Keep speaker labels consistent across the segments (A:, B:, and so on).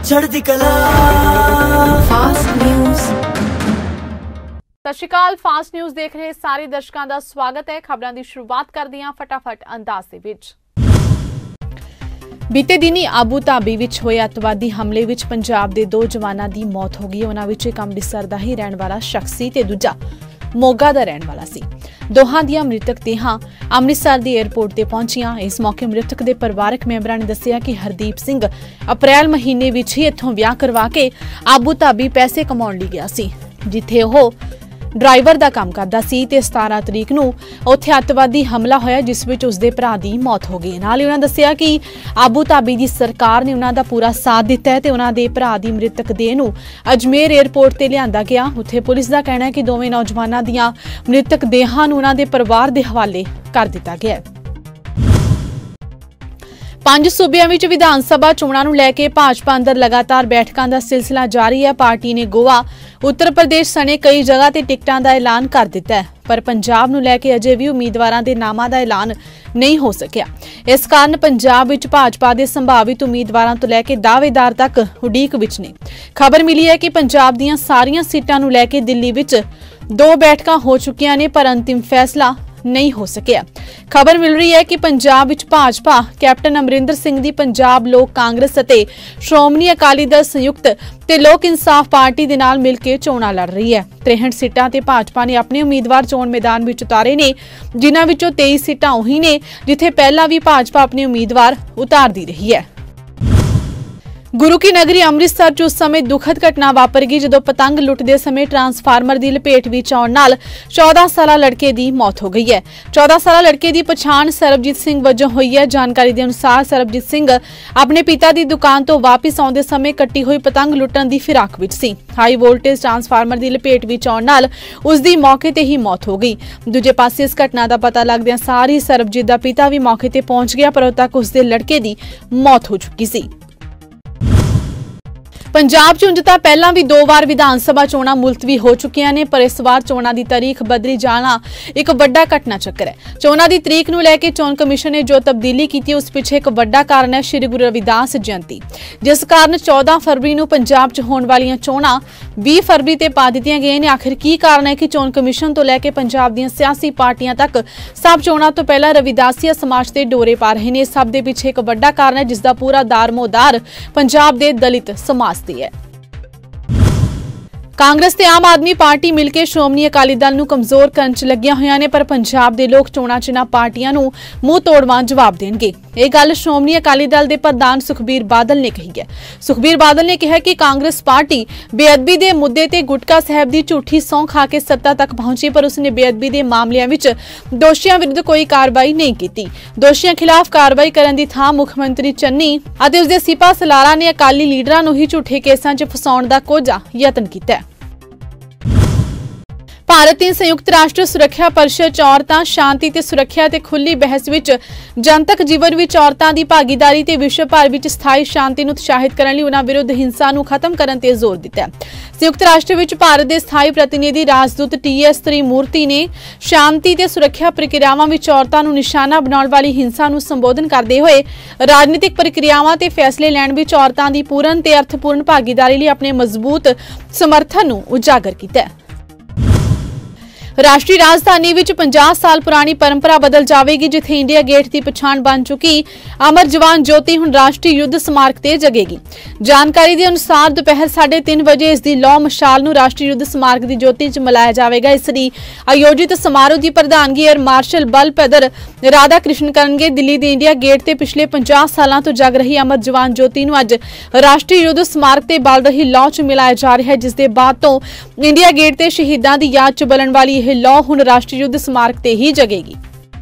A: चढ़ती कला fast news.
B: ਸਤਿ ਸ਼੍ਰੀ ਅਕਾਲ। ਫਾਸਟ ਨਿਊਜ਼ ਦੇਖ ਰਹੇ ਸਾਰੇ ਦਰਸ਼ਕਾਂ ਦਾ ਸਵਾਗਤ ਹੈ। ਖਬਰਾਂ ਦੀ ਸ਼ੁਰੂਆਤ ਕਰਦੇ ਹਾਂ ਫਟਾਫਟ ਅੰਦਾਜ਼ ਦੇ ਵਿੱਚ। ਬੀਤੇ ਦਿਨੀ ਆਬੂ ਧਾਬੀ ਵਿੱਚ ਹੋਏ ਅੱਤਵਾਦੀ ਹਮਲੇ ਵਿੱਚ ਪੰਜਾਬ ਦੇ 2 ਜਵਾਨਾਂ ਦੀ ਮੌਤ ਹੋ ਗਈ। ਉਹਨਾਂ ਵਿੱਚ ਇੱਕ ਅੰਮ੍ਰਿਤਸਰ ਦਾ ਹੀ ਰਹਿਣ ਵਾਲਾ ਸ਼ਖਸ ਸੀ ਤੇ ਦੂਜਾ ਮੋਗਾ ਦਾ ਰਹਿਣ ਵਾਲਾ ਸੀ। ਦੋਹਾਂ ਦੀਆਂ ਮ੍ਰਿਤਕ ਦੇਹਾਂ ਅੰਮ੍ਰਿਤਸਰ ਦੀ ਏਅਰਪੋਰਟ ਤੇ ਪਹੁੰਚੀਆਂ। ਇਸ ਮੌਕੇ ਮ੍ਰਿਤਕ ਦੇ ਪਰਿਵਾਰਕ ਮੈਂਬਰਾਂ ਨੇ ਦੱਸਿਆ ਕਿ ਹਰਦੀਪ ਸਿੰਘ ਅਪ੍ਰੈਲ ਮਹੀਨੇ ਵਿੱਚ ਹੀ ਇੱਥੋਂ ਵਿਆਹ ਕਰਵਾ ਕੇ ਆਬੂ ਧਾਬੀ ਪੈਸੇ ਕਮਾਉਣ ਲਈ ਗਿਆ ਸੀ, ਜਿੱਥੇ ਉਹ ਡਰਾਈਵਰ ਦਾ ਕੰਮ ਕਰਦਾ ਸੀ ਤੇ 17 ਤਰੀਕ ਨੂੰ ਉੱਥੇ ਅੱਤਵਾਦੀ ਹਮਲਾ ਹੋਇਆ, ਜਿਸ ਵਿੱਚ ਉਸਦੇ ਭਰਾ ਦੀ ਮੌਤ ਹੋ ਗਈ। ਨਾਲ ਹੀ ਉਹਨਾਂ ਦੱਸਿਆ ਕਿ ਆਬੂ ਧਾਬੀ ਦੀ ਸਰਕਾਰ ਨੇ ਉਹਨਾਂ ਦਾ ਪੂਰਾ ਸਾਥ ਦਿੱਤਾ ਹੈ ਤੇ ਉਹਨਾਂ ਦੇ ਭਰਾ ਦੀ ਮ੍ਰਿਤਕ ਦੇਹ ਨੂੰ ਅਜਮੇਰ ਏਅਰਪੋਰਟ ਤੇ ਲਿਆਂਦਾ ਗਿਆ। ਉੱਥੇ ਪੁਲਿਸ ਦਾ ਕਹਿਣਾ ਹੈ ਕਿ ਦੋਵੇਂ ਨੌਜਵਾਨਾਂ ਦੀਆਂ ਮ੍ਰਿਤਕ ਦੇਹਾਂ ਨੂੰ ਉਹਨਾਂ ਦੇ ਪਰਿਵਾਰ ਦੇ ਹਵਾਲੇ ਕਰ ਦਿੱਤਾ ਗਿਆ ਹੈ। 5 ਸੂਬਿਆਂ ਵਿੱਚ ਵਿਧਾਨ ਸਭਾ ਚੋਣਾਂ ਨੂੰ ਲੈ ਕੇ ਭਾਜਪਾ ਅੰਦਰ ਲਗਾਤਾਰ ਬੈਠਕਾਂ ਦਾ ਸਿਲਸਿਲਾ ਜਾਰੀ ਹੈ। ਪਾਰਟੀ ਨੇ ਗੋਆ, ਉੱਤਰ ਪ੍ਰਦੇਸ਼ ਸਣੇ ਕਈ ਜਗ੍ਹਾ ਤੇ ਟਿਕਟਾਂ ਦਾ ਐਲਾਨ ਕਰ ਦਿੱਤਾ ਹੈ, ਪਰ ਪੰਜਾਬ ਨੂੰ ਲੈ ਕੇ ਅਜੇ ਵੀ ਉਮੀਦਵਾਰਾਂ ਦੇ ਨਾਮਾਂ ਦਾ ਐਲਾਨ ਨਹੀਂ ਹੋ ਸਕਿਆ। ਇਸ ਕਾਰਨ ਪੰਜਾਬ ਵਿੱਚ ਭਾਜਪਾ ਦੇ ਸੰਭਾਵਿਤ ਉਮੀਦਵਾਰਾਂ ਤੋਂ ਲੈ ਕੇ ਦਾਅਵੇਦਾਰ ਤੱਕ ਉਡੀਕ ਵਿੱਚ ਨੇ। ਖਬਰ ਮਿਲੀ ਹੈ ਕਿ ਪੰਜਾਬ ਦੀਆਂ ਸਾਰੀਆਂ ਸੀਟਾਂ ਨੂੰ ਲੈ ਕੇ ਦਿੱਲੀ ਵਿੱਚ 2 ਬੈਠਕਾਂ ਹੋ ਚੁੱਕੀਆਂ ਨੇ, ਪਰ ਅੰਤਿਮ ਫੈਸਲਾ ਨਹੀਂ ਹੋ ਸਕਿਆ। ਖਬਰ ਮਿਲ ਰਹੀ ਹੈ ਕਿ ਪੰਜਾਬ ਵਿੱਚ ਭਾਜਪਾ ਕੈਪਟਨ ਅਮਰਿੰਦਰ ਸਿੰਘ ਦੀ ਪੰਜਾਬ ਲੋਕ ਕਾਂਗਰਸ ਅਤੇ ਸ਼੍ਰੋਮਣੀ ਅਕਾਲੀ ਦਲ ਸੰਯੁਕਤ ਤੇ ਲੋਕ ਇਨਸਾਫ ਪਾਰਟੀ ਦੇ ਨਾਲ ਮਿਲ ਕੇ ਚੋਣਾਂ ਲੜ ਰਹੀ ਹੈ। 63 ਸੀਟਾਂ ਤੇ ਭਾਜਪਾ ਨੇ ਆਪਣੇ ਉਮੀਦਵਾਰ ਚੋਣ ਮੈਦਾਨ ਵਿੱਚ ਉਤਾਰੇ ਨੇ, ਜਿਨ੍ਹਾਂ ਵਿੱਚੋਂ 23 ਸੀਟਾਂ ਉਹੀ ਨੇ ਜਿੱਥੇ ਪਹਿਲਾਂ ਵੀ ਭਾਜਪਾ ਆਪਣੇ ਉਮੀਦਵਾਰ ਉਤਾਰਦੀ ਰਹੀ ਹੈ। ਗੁਰੂ ਕੀ ਨਗਰੀ ਅੰਮ੍ਰਿਤਸਰ 'ਚ ਉਸ ਸਮੇਂ ਦੁਖਦ ਘਟਨਾ ਵਾਪਰ ਗਈ ਜਦੋਂ ਪਤੰਗ ਲੁੱਟਦੇ ਸਮੇਂ ਟਰਾਂਸਫਾਰਮਰ ਦੀ ਲਪੇਟ ਵਿੱਚ ਆਉਣ ਨਾਲ 14 ਸਾਲਾ ਲੜਕੇ ਦੀ ਮੌਤ ਹੋ ਗਈ ਹੈ। 14 ਸਾਲਾ ਲੜਕੇ ਦੀ ਪਛਾਣ ਸਰਬਜੀਤ ਸਿੰਘ ਵਜੋਂ ਹੋਈ ਹੈ। ਜਾਣਕਾਰੀ ਦੇ ਅਨੁਸਾਰ ਸਰਬਜੀਤ ਸਿੰਘ ਆਪਣੇ ਪਿਤਾ ਦੀ ਦੁਕਾਨ ਤੋਂ ਵਾਪਸ ਆਉਂਦੇ ਸਮੇਂ ਕੱਟੀ ਹੋਈ ਪਤੰਗ ਲੁੱਟਣ ਦੀ ਫਿਰਾਕ ਵਿੱਚ ਸੀ। ਹਾਈ ਵੋਲਟੇਜ ਟਰਾਂਸਫਾਰਮਰ ਦੀ ਲਪੇਟ ਵਿੱਚ ਆਉਣ ਨਾਲ ਉਸ ਦੀ ਮੌਕੇ ਤੇ ਹੀ ਮੌਤ ਹੋ ਗਈ। ਦੂਜੇ ਪਾਸੇ ਇਸ ਘਟਨਾ ਦਾ ਪਤਾ ਲੱਗਦਿਆਂ ਸਾਰੀ ਸਰਬਜੀਤ ਦਾ ਪਿਤਾ ਵੀ ਮੌਕੇ ਤੇ ਪਹੁੰਚ ਗਿਆ, ਪਰ ਉਦੋਂ ਤੱਕ ਉਸ ਦੇ ਲੜਕੇ ਦੀ ਮੌਤ ਹੋ ਚੁੱਕੀ ਸੀ। ਪੰਜਾਬ 'ਚ ਉਂਝ ਤਾਂ ਪਹਿਲਾਂ ਵੀ 2 ਵਾਰ ਵਿਧਾਨ ਸਭਾ ਚੋਣਾਂ ਮੁਲਤਵੀ ਹੋ ਚੁੱਕੀਆਂ ਨੇ, ਪਰ ਇਸ ਵਾਰ ਚੋਣਾਂ ਦੀ ਤਾਰੀਖ ਬਦਲੀ ਜਾਣਾ ਇੱਕ ਵੱਡਾ ਘਟਨਾ ਚੱਕਰ ਹੈ। ਚੋਣਾਂ ਦੀ ਤਰੀਕ ਨੂੰ ਲੈ ਕੇ ਚੋਣ ਕਮਿਸ਼ਨ ਨੇ ਜੋ ਤਬਦੀਲੀ ਕੀਤੀ, ਉਸ ਪਿੱਛੇ ਇੱਕ ਵੱਡਾ ਕਾਰਨ ਹੈ ਸ੍ਰੀ ਗੁਰੂ ਰਵਿਦਾਸ ਜਯੰਤੀ, ਜਿਸ ਕਾਰਨ 14 ਫਰਵਰੀ ਨੂੰ ਪੰਜਾਬ 'ਚ ਹੋਣ ਵਾਲੀਆਂ ਚੋਣਾਂ 20 ਫਰਵਰੀ ਤੇ ਪਾ ਦਿੱਤੀਆਂ ਗਈਆਂ ਨੇ। ਆਖਿਰ ਕੀ ਕਾਰਨ ਹੈ ਕਿ ਚੋਣ ਕਮਿਸ਼ਨ ਤੋਂ ਲੈ ਕੇ ਪੰਜਾਬ ਦੀਆਂ ਸਿਆਸੀ ਪਾਰਟੀਆਂ ਤੱਕ ਸਭ ਚੋਣਾਂ ਤੋਂ ਪਹਿਲਾਂ ਰਵਿਦਾਸੀਆ ਸਮਾਜ ਤੇ ਡੋਰੇ ਪਾ ਰਹੇ ਨੇ? ਸਭ ਦੇ ਪਿੱਛੇ ਇੱਕ ਵੱਡਾ ਕਾਰਨ ਹੈ ਜਿਸ ਦਾ ਪੂਰਾ ਦਾਰਮੋਦਾਰ ਪੰਜਾਬ ਦੇ ਦਲਿਤ ਸਮਾਜ ਹੈ। ਕਾਂਗਰਸ ਤੇ ਆਮ ਆਦਮੀ ਪਾਰਟੀ ਮਿਲ ਕੇ ਸ਼੍ਰੋਮਣੀ ਅਕਾਲੀ ਦਲ ਨੂੰ ਕਮਜ਼ੋਰ ਕਰਨ 'ਚ ਲੱਗੀਆਂ ਹੋਈਆਂ ਨੇ, ਪਰ ਪੰਜਾਬ ਦੇ ਲੋਕ ਚੋਣਾਂ 'ਚ ਇਹਨਾਂ ਪਾਰਟੀਆਂ ਨੂੰ ਮੂੰਹ ਤੋੜਵਾਂ ਜਵਾਬ ਦੇਣਗੇ। ਇਹ ਗੱਲ ਸ਼੍ਰੋਮਣੀ ਅਕਾਲੀ ਦਲ ਦੇ ਪ੍ਰਧਾਨ ਸੁਖਬੀਰ ਬਾਦਲ ਨੇ ਕਹੀ ਹੈ। ਸੁਖਬੀਰ ਬਾਦਲ ਨੇ ਕਿਹਾ ਕਿ ਕਾਂਗਰਸ ਪਾਰਟੀ ਬੇਅਦਬੀ ਦੇ ਮੁੱਦੇ ਤੇ ਗੁਟਕਾ ਸਾਹਿਬ ਦੀ ਝੂਠੀ ਸਹੁੰ ਖਾ ਕੇ ਸੱਤਾ ਤੱਕ ਪਹੁੰਚੀ, ਪਰ ਉਸਨੇ ਬੇਅਦਬੀ ਦੇ ਮਾਮਲਿਆਂ ਵਿੱਚ ਦੋਸ਼ੀਆਂ ਵਿਰੁੱਧ ਕੋਈ ਕਾਰਵਾਈ ਨਹੀਂ ਕੀਤੀ। ਦੋਸ਼ੀਆਂ ਖਿਲਾਫ ਕਾਰਵਾਈ ਕਰਨ ਦੀ ਥਾਂ ਮੁੱਖ ਮੰਤਰੀ ਚੰਨੀ ਅਤੇ ਉਸਦੇ ਸਿਪਾਹ ਸਲਾਰਾਂ ਨੇ ਅਕਾਲੀ ਲੀਡਰਾਂ ਨੂੰ ਹੀ ਝੂਠੇ ਕੇਸਾਂ 'ਚ ਫਸਾਉਣ ਦਾ ਕੋਝਾ ਯਤਨ ਕੀਤਾ। ਭਾਰਤ ਦੀ ਸੰਯੁਕਤ ਰਾਸ਼ਟਰ ਸੁਰੱਖਿਆ ਪਰਿਸ਼ਦ 'ਚ ਔਰਤਾਂ, ਸ਼ਾਂਤੀ ਤੇ ਸੁਰੱਖਿਆ ਤੇ ਖੁੱਲ੍ਹੀ ਬਹਿਸ ਵਿੱਚ ਜਨਤਕ ਜੀਵਨ ਵਿੱਚ ਔਰਤਾਂ ਦੀ ਭਾਗੀਦਾਰੀ ਤੇ ਵਿਸ਼ਵ ਭਰ ਵਿੱਚ ਸਥਾਈ ਸ਼ਾਂਤੀ ਨੂੰ ਉਤਸ਼ਾਹਿਤ ਕਰਨ ਲਈ ਉਨ੍ਹਾਂ ਵਿਰੁੱਧ ਹਿੰਸਾ ਨੂੰ ਖਤਮ ਕਰਨ ਤੇ ਜ਼ੋਰ ਦਿੱਤਾ। ਸੰਯੁਕਤ ਰਾਸ਼ਟਰ ਵਿੱਚ ਭਾਰਤ ਦੇ ਸਥਾਈ ਪ੍ਰਤੀਨਿਧੀ ਰਾਜਦੂਤ TS ਤ੍ਰਿਮੂਰਤੀ ਨੇ ਸ਼ਾਂਤੀ ਤੇ ਸੁਰੱਖਿਆ ਪ੍ਰਕਿਰਿਆਵਾਂ ਵਿੱਚ ਔਰਤਾਂ ਨੂੰ ਨਿਸ਼ਾਨਾ ਬਣਾਉਣ ਵਾਲੀ ਹਿੰਸਾ ਨੂੰ ਸੰਬੋਧਨ ਕਰਦੇ ਹੋਏ ਰਾਜਨੀਤਿਕ ਪ੍ਰਕਿਰਿਆਵਾਂ ਤੇ ਫੈਸਲੇ ਲੈਣ ਵਿੱਚ ਔਰਤਾਂ ਦੀ ਪੂਰਨ ਤੇ ਅਰਥਪੂਰਨ ਭਾਗੀਦਾਰੀ ਲਈ ਆਪਣੇ ਮਜ਼ਬੂਤ ਸਮਰਥਨ ਨੂੰ ਉਜਾਗਰ ਕੀਤਾ। ਰਾਸ਼ਟਰੀ ਰਾਜਧਾਨੀ ਵਿੱਚ 50 ਸਾਲ ਪੁਰਾਣੀ ਪਰੰਪਰਾ ਬਦਲ ਜਾਵੇਗੀ, ਜਿੱਥੇ ਇੰਡੀਆ ਗੇਟ ਦੀ ਪਛਾਣ ਬਣ ਚੁੱਕੀ ਅਮਰ ਜਵਾਨ ਜੋਤੀ ਹੁਣ ਰਾਸ਼ਟਰੀ ਯੁੱਧ ਸਮਾਰਕ ਤੇ ਜਗੇਗੀ। ਜਾਣਕਾਰੀ ਦੇ ਅਨੁਸਾਰ ਦੁਪਹਿਰ 3:30 ਵਜੇ ਇਸ ਦੀ ਲੌ ਮਸ਼ਾਲ ਨੂੰ ਰਾਸ਼ਟਰੀ ਯੁੱਧ ਸਮਾਰਕ ਦੀ ਜੋਤੀ 'ਚ ਮਲਾਇਆ ਜਾਵੇਗਾ। ਇਸ ਲਈ ਆਯੋਜਿਤ ਸਮਾਰੋਹ ਦੀ ਪ੍ਰਧਾਨਗੀ ਏਅਰ ਮਾਰਸ਼ਲ ਬਲਭਦਰ ਰਾਧਾ ਕ੍ਰਿਸ਼ਨ ਕਰਨਗੇ। ਦਿੱਲੀ ਦੇ ਇੰਡੀਆ ਗੇਟ ਤੇ ਪਿਛਲੇ 50 ਸਾਲਾਂ ਤੋਂ ਜਗ ਰਹੀ ਅਮਰ ਜਵਾਨ ਜੋਤੀ ਨੂੰ ਅੱਜ ਰਾਸ਼ਟਰੀ ਯੁੱਧ ਸਮਾਰਕ ਤੇ ਬਲ ਰਹੀ ਲੌ 'ਚ ਮਿਲਾਇਆ ਜਾ ਰਿਹਾ ਹੈ, ਜਿਸ ਦੇ ਬਾਅਦ ਤੋਂ ਇੰਡੀਆ ਗੇਟ ਤੇ ਸ਼ਹੀਦਾਂ ਦੀ ਯਾਦ 'ਚ ਬਲਣ ਵਾਲੀ ਇਹ ਲੌ ਹੁਣ ਰਾਸ਼ਟਰੀ ਯੁੱਧ ਸਮਾਰਕ ਤੇ ਹੀ ਜਗੇਗੀ।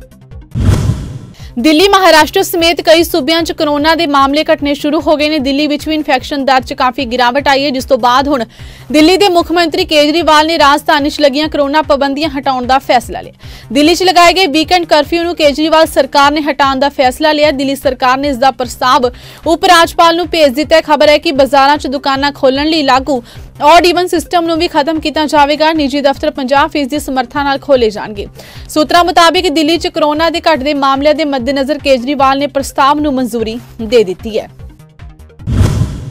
B: ਦਿੱਲੀ, ਮਹਾਰਾਸ਼ਟਰ ਸਮੇਤ ਕਈ ਸੂਬਿਆਂ 'ਚ ਕੋਰੋਨਾ ਦੇ ਮਾਮਲੇ ਘਟਨੇ ਸ਼ੁਰੂ ਹੋ ਗਏ ਨੇ। ਦਿੱਲੀ ਵਿੱਚ ਵੀ ਇਨਫੈਕਸ਼ਨ ਦਰ 'ਚ ਕਾਫੀ ਗਿਰਾਵਟ ਆਈ ਹੈ, ਜਿਸ ਤੋਂ ਬਾਅਦ ਹੁਣ ਦਿੱਲੀ ਦੇ ਮੁੱਖ ਮੰਤਰੀ ਕੇਜਰੀਵਾਲ ਨੇ ਰਾਜਧਾਨੀ 'ਚ ਲੱਗੀਆਂ ਕੋਰੋਨਾ ਪਾਬੰਦੀਆਂ ਹਟਾਉਣ ਦਾ ਫੈਸਲਾ ਲਿਆ। ਦਿੱਲੀ 'ਚ ਲਗਾਏ ਗਏ ਵੀਕਐਂਡ ਕਰਫਿਊ ਨੂੰ ਕੇਜਰੀਵਾਲ ਸਰਕਾਰ ਨੇ ਹਟਾਉਣ ਦਾ ਫੈਸਲਾ ਲਿਆ। ਦਿੱਲੀ ਸਰਕਾਰ ਨੇ ਇਸ ਦਾ ਪ੍ਰਸਤਾਵ ਉਪ ਰਾਜਪਾਲ ਨੂੰ ਭੇਜ ਦਿੱਤਾ ਹੈ। ਖਬਰ ਹੈ ਕਿ ਬਾਜ਼ਾਰਾਂ 'ਚ ਦੁਕਾਨਾਂ ਖੋਲਣ ਲਈ ਲਾਗੂ ऑड इवन सिस्टम ਨੂੰ ਵੀ ਖਤਮ ਕੀਤਾ ਜਾਵੇਗਾ। ਨਿੱਜੀ ਦਫ਼ਤਰ 50% ਦੀ ਸਮਰੱਥਾ ਨਾਲ ਖੋਲੇ ਜਾਣਗੇ। ਸੂਤਰਾਂ ਮੁਤਾਬਿਕ ਦਿੱਲੀ 'ਚ ਕੋਰੋਨਾ ਦੇ ਘਟਦੇ ਮਾਮਲਿਆਂ ਦੇ ਮੱਦੇਨਜ਼ਰ ਕੇਜਰੀਵਾਲ ਨੇ ਪ੍ਰਸਤਾਵ ਨੂੰ ਮਨਜ਼ੂਰੀ ਦੇ ਦਿੱਤੀ ਹੈ।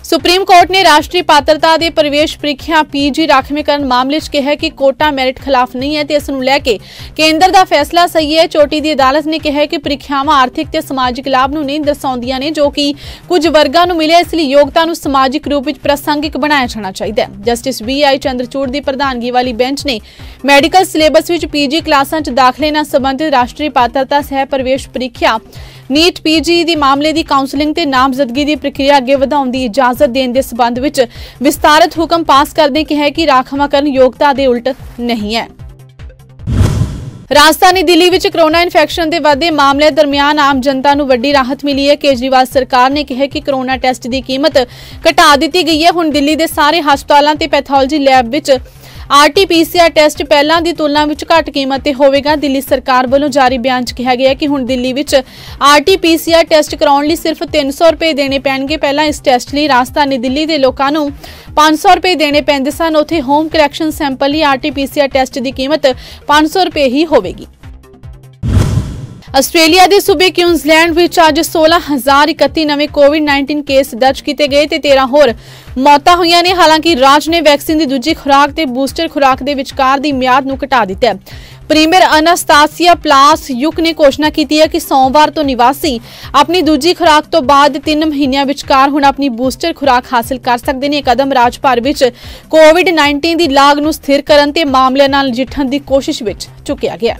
B: सुप्रीम कोर्ट ने राष्ट्रीय पात्रता ਦੇ प्रवेश ਪ੍ਰੀਖਿਆ पीजी ਰਾਖਵੇਂਕਰਨ ਮਾਮਲੇ 'ਚ ਕਿਹਾ ਕਿ ਕੋਟਾ ਮੈਰਿਟ ਖਿਲਾਫ ਨਹੀਂ ਹੈ ਤੇ ਇਸ ਨੂੰ ਲੈ ਕੇ ਕੇਂਦਰ ਦਾ ਫੈਸਲਾ ਸਹੀ ਹੈ। ਚੋਟੀ ਦੀ ਅਦਾਲਤ ਨੇ ਕਿਹਾ ਕਿ ਪ੍ਰੀਖਿਆਵਾਂ ਆਰਥਿਕ ਤੇ ਸਮਾਜਿਕ ਲਾਭ ਨੂੰ ਨਹੀਂ ਦਰਸਾਉਂਦੀਆਂ ਨੇ ਜੋ ਕਿ ਕੁਝ ਵਰਗਾਂ ਨੂੰ ਮਿਲੇ, ਇਸ ਲਈ ਯੋਗਤਾ ਨੂੰ ਸਮਾਜਿਕ ਰੂਪ ਵਿੱਚ ਪ੍ਰਾਸੰਗਿਕ ਬਣਾਇਆ ਜਾਣਾ ਚਾਹੀਦਾ ਹੈ। ਜਸਟਿਸ BI ਚੰਦਰਚੂੜ ਦੀ ਪ੍ਰਧਾਨਗੀ ਵਾਲੀ ਬੈਂਚ ਨੇ ਮੈਡੀਕਲ ਸਿਲੇਬਸ ਵਿੱਚ ਪੀਜੀ ਕਲਾਸਾਂ 'ਚ ਦਾਖਲੇ ਨਾਲ ਸੰਬੰਧਿਤ ਰਾਸ਼ਟਰੀ ਪਾत्रता ਸਹਿ ਪ੍ਰਵੇਸ਼ ਪ੍ਰੀਖਿਆ ਨੀਟ ਪੀਜੀ ਦੀ ਮਾਮਲੇ ਦੀ ਕਾਉਂਸਲਿੰਗ ਤੇ ਨਾਮਜ਼ਦਗੀ ਦੀ ਪ੍ਰਕਿਰਿਆ ਅੱਗੇ ਵਧਾਉਣ ਦੀ ਇਜਾਜ਼ਤ ਦੇਣ ਦੇ ਸਬੰਧ ਵਿੱਚ ਵਿਸਤਾਰਤ ਹੁਕਮ ਪਾਸ ਕਰਦੇ ਕਿਹਾ ਕਿ ਰਾਖਵਾਂਕਰਨ ਯੋਗਤਾ ਦੇ ਉਲਟ ਨਹੀਂ ਹੈ। ਰਾਜਧਾਨੀ ਦਿੱਲੀ ਵਿੱਚ ਕੋਰੋਨਾ ਇਨਫੈਕਸ਼ਨ ਦੇ ਵਧਦੇ ਮਾਮਲੇ ਦਰਮਿਆਨ ਆਮ ਜਨਤਾ ਨੂੰ ਵੱਡੀ ਰਾਹਤ ਮਿਲੀ ਹੈ। ਕੇਜਰੀਵਾਲ ਸਰਕਾਰ ਨੇ ਕਿਹਾ ਕਿ ਕੋਰੋਨਾ ਟੈਸਟ ਦੀ ਕੀਮਤ ਘਟਾ ਦਿੱਤੀ ਗਈ ਹੈ। ਹੁਣ ਦਿੱਲੀ ਦੇ ਸਾਰੇ ਹਸਪਤਾਲਾਂ ਤੇ ਪੈਥੋਲੋਜੀ ਲੈਬ ਵਿੱਚ RT-PCR ਟੈਸਟ ਪਹਿਲਾਂ ਦੀ ਤੁਲਨਾ ਵਿੱਚ ਘੱਟ ਕੀਮਤ ਤੇ ਹੋਵੇਗਾ। ਦਿੱਲੀ ਸਰਕਾਰ ਵੱਲੋਂ ਜਾਰੀ ਬਿਆਨ 'ਚ ਕਿਹਾ ਗਿਆ ਹੈ ਕਿ ਹੁਣ ਦਿੱਲੀ ਵਿੱਚ RT-PCR ਟੈਸਟ ਕਰਾਉਣ ਲਈ ਸਿਰਫ 300 ਰੁਪਏ ਦੇਣੇ ਪੈਣਗੇ। ਪਹਿਲਾਂ ਇਸ ਟੈਸਟ ਲਈ ਰਾਜਧਾਨੀ ਦਿੱਲੀ ਦੇ ਲੋਕਾਂ ਨੂੰ 500 ਰੁਪਏ ਦੇਣੇ ਪੈਂਦੇ ਸਨ। ਉੱਥੇ ਹੋਮ ਕਲੈਕਸ਼ਨ ਸੈਂਪਲ ਲਈ RT-PCR ਟੈਸਟ ਦੀ ਕੀਮਤ 500 ਰੁਪਏ ਹੀ ਹੋਵੇਗੀ। ਆਸਟ੍ਰੇਲੀਆ ਦੇ ਸੂਬੇ ਕਿਊਨਜ਼ਲੈਂਡ ਵਿੱਚ ਅੱਜ 16,031 ਨਵੇਂ ਕੋਵਿਡ-19 ਕੇਸ ਦਰਜ ਕੀਤੇ ਗਏ ਤੇ 13 ਹੋਰ ਮੌਤਾਂ ਹੋਈਆਂ ਨੇ। ਹਾਲਾਂਕਿ ਰਾਜ ਨੇ ਵੈਕਸੀਨ ਦੀ ਦੂਜੀ ਖੁਰਾਕ ਤੇ ਬੂਸਟਰ ਖੁਰਾਕ ਦੇ ਵਿਚਕਾਰ ਦੀ ਮਿਆਦ ਨੂੰ ਘਟਾ ਦਿੱਤਾ ਹੈ। ਪ੍ਰੀਮੀਅਰ ਅਨਾਸਤਾਸੀਆ ਪਲਾਸਯੁਕ ਨੇ ਘੋਸ਼ਣਾ ਕੀਤੀ ਹੈ ਕਿ ਸੋਮਵਾਰ ਤੋਂ ਨਿਵਾਸੀ ਆਪਣੀ ਦੂਜੀ ਖੁਰਾਕ ਤੋਂ ਬਾਅਦ 3 ਮਹੀਨਿਆਂ ਵਿਚਕਾਰ ਹੁਣ ਆਪਣੀ ਬੂਸਟਰ ਖੁਰਾਕ ਹਾਸਲ ਕਰ ਸਕਦੇ ਨੇ। ਇਹ ਕਦਮ ਰਾਜ ਭਰ ਵਿੱਚ ਕੋਵਿਡ-19 ਦੀ ਲਾਗ ਨੂੰ ਸਥਿਰ ਕਰਨ ਤੇ ਮਾਮਲਿਆਂ ਨਾਲ ਨਜਿੱਠਣ ਦੀ ਕੋਸ਼ਿਸ਼ ਵਿੱਚ ਚੁੱਕਿਆ ਗਿਆ।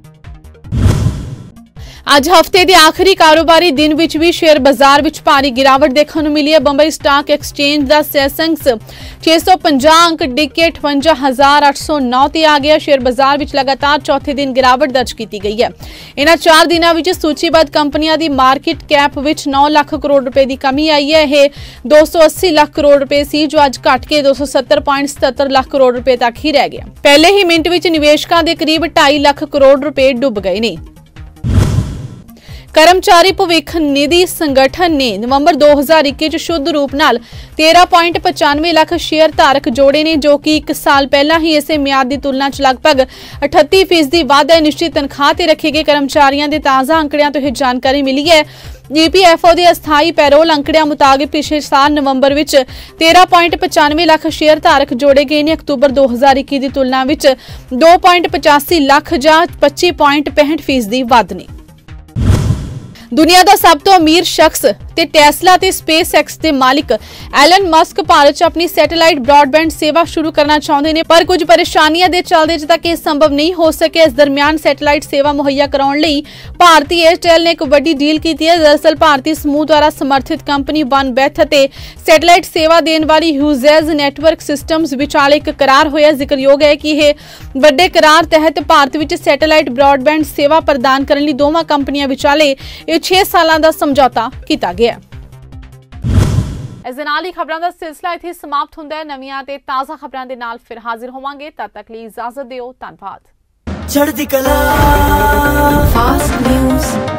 B: ਅੱਜ ਹਫਤੇ ਦੇ ਆਖਰੀ ਕਾਰੋਬਾਰੀ ਦਿਨ ਵਿੱਚ ਵੀ ਸ਼ੇਅਰ ਬਾਜ਼ਾਰ ਵਿੱਚ ਭਾਰੀ ਗਿਰਾਵਟ ਦੇਖਣ ਨੂੰ ਮਿਲੀ ਹੈ। ਬੰਬਈ ਸਟਾਕ ਐਕਸਚੇਂਜ ਦਾ ਸੈਂਸੈਕਸ 650 ਅੰਕ ਡਿੱਗ ਕੇ 58,809 ਤੇ ਆ ਗਿਆ। ਸ਼ੇਅਰ ਬਾਜ਼ਾਰ ਵਿੱਚ ਲਗਾਤਾਰ ਚੌਥੇ ਦਿਨ ਗਿਰਾਵਟ ਦਰਜ ਕੀਤੀ ਗਈ ਹੈ। ਇਹਨਾਂ 4 ਦਿਨਾਂ ਵਿੱਚ ਸੂਚੀਬੱਧ ਕੰਪਨੀਆਂ ਦੀ ਮਾਰਕੀਟ ਕੈਪ ਵਿੱਚ 9 ਲੱਖ ਕਰੋੜ ਰੁਪਏ ਦੀ ਕਮੀ ਆਈ ਹੈ। ਇਹ 280 ਲੱਖ ਕਰੋੜ ਰੁਪਏ ਸੀ ਜੋ ਅੱਜ ਘਟ ਕੇ 270.77 ਲੱਖ ਕਰੋੜ ਰੁਪਏ ਤੱਕ ਹੀ ਰਹਿ ਗਿਆ। ਪਹਿਲੇ ਹੀ ਮਿੰਟ ਵਿੱਚ ਨਿਵੇਸ਼ਕਾਂ ਦੇ ਕਰੀਬ 2.5 ਲੱਖ ਕਰੋੜ ਰੁਪਏ ਡੁੱਬ ਗਏ ਨੇ। ਕਰਮਚਾਰੀ ਭਵਿੱਖ ਨਿਧੀ ਸੰਗਠਨ ਨੇ ਨਵੰਬਰ 2021 ਚ ਸ਼ੁੱਧ ਰੂਪ ਨਾਲ 13.95 ਲੱਖ ਸ਼ੇਅਰ ਧਾਰਕ ਜੋੜੇ ਨੇ ਜੋ ਕਿ 1 ਸਾਲ ਪਹਿਲਾਂ ਹੀ ਇਸੇ ਮਿਆਦ ਦੀ ਤੁਲਨਾ ਚ ਲਗਭਗ 38% ਵਾਧਾ ਨਿਸ਼ਚਿਤ ਤਨਖਾਹ ਤੇ ਰੱਖੇ ਗਏ ਕਰਮਚਾਰੀਆਂ ਦੇ ਤਾਜ਼ਾ ਅੰਕੜਿਆਂ ਤੋਂ ਇਹ ਜਾਣਕਾਰੀ ਮਿਲੀ ਹੈ। EPFO ਦੇ ਅਸਥਾਈ ਪੈਰੋਲ ਅੰਕੜਿਆਂ ਮੁਤਾਬਿਕ ਪਿਛਲੇ ਸਾਲ ਨਵੰਬਰ ਵਿੱਚ 13.95 ਲੱਖ ਸ਼ੇਅਰ ਧਾਰਕ ਜੋੜੇ ਗਏ ਨੇ। ਅਕਤੂਬਰ 2021 ਦੀ ਤੁਲਨਾ ਵਿੱਚ 2.85 ਲੱਖ ਜਾਂ 25.65% ਵੱਧ ਨੇ। ਦੁਨੀਆ ਦਾ ਸਭ ਤੋਂ ਅਮੀਰ ਸ਼ਖਸ ਤੇ ਟੈਸਲਾ ਤੇ SpaceX ਦੇ ਮਾਲਿਕ ਐਲਨ ਮਸਕ ਭਾਰਤ 'ਚ ਆਪਣੀ ਸੈਟੇਲਾਈਟ ਬ੍ਰੌਡਬੈਂਡ ਸੇਵਾ ਸ਼ੁਰੂ ਕਰਨਾ ਚਾਹੁੰਦੇ ਨੇ, ਪਰ ਕੁਝ ਪਰੇਸ਼ਾਨੀਆਂ ਦੇ ਚੱਲਦੇ ਅਜੇ ਤੱਕ ਇਹ ਸੰਭਵ ਨਹੀਂ ਹੋ ਸਕਿਆ। ਇਸ ਦਰਮਿਆਨ ਸੈਟੇਲਾਈਟ ਸੇਵਾ ਮੁਹੱਈਆ ਕਰਾਉਣ ਲਈ ਭਾਰਤੀ ਏਅਰਟੈਲ ਨੇ ਇੱਕ ਵੱਡੀ ਡੀਲ ਕੀਤੀ ਹੈ। ਦਰਅਸਲ ਭਾਰਤੀ ਸਮੂਹ ਦੁਆਰਾ ਸਮਰਥਿਤ ਕੰਪਨੀ OneBeth ਅਤੇ ਸੈਟੇਲਾਈਟ ਸੇਵਾ ਦੇਣ ਵਾਲੀ ਹਿਊਜ਼ੈਸ ਨੈਟਵਰਕ ਸਿਸਟਮਜ਼ ਵਿਚਾਲੇ ਇੱਕ ਕਰਾਰ ਹੋਇਆ। ਜ਼ਿਕਰਯੋਗ ਹੈ ਕਿ ਇਹ ਵੱਡੇ ਕਰਾਰ ਤਹਿਤ ਭਾਰਤ ਵਿੱਚ ਸੈਟੇਲਾਈਟ ਬ੍ਰੌਡਬੈਂਡ ਸੇਵਾ ਪ੍ਰਦਾਨ ਕਰਨ ਲਈ ਦੋਵਾਂ ਕੰਪਨੀਆਂ ਵਿਚਾਲੇ 6 ਸਾਲਾਂ ਦਾ ਸਮਝੌਤਾ ਕੀਤਾ ਗਿਆ। ਇਸ ਦੇ ਨਾਲ ਹੀ ਖਬਰਾਂ ਦਾ ਸਿਲਸਿਲਾ ਇੱਥੇ ਸਮਾਪਤ ਹੁੰਦਾ ਹੈ। ਨਵੀਆਂ ਤੇ ਤਾਜ਼ਾ ਖਬਰਾਂ ਦੇ ਨਾਲ ਫਿਰ ਹਾਜ਼ਰ ਹੋਵਾਂਗੇ। ਤਦ ਤੱਕ ਲਈ ਇਜਾਜ਼ਤ ਦਿਓ। ਧੰਨਵਾਦ।
A: ਚੜ੍ਹਦੀ ਕਲਾ ਫਾਸਟ ਨਿਊਜ਼।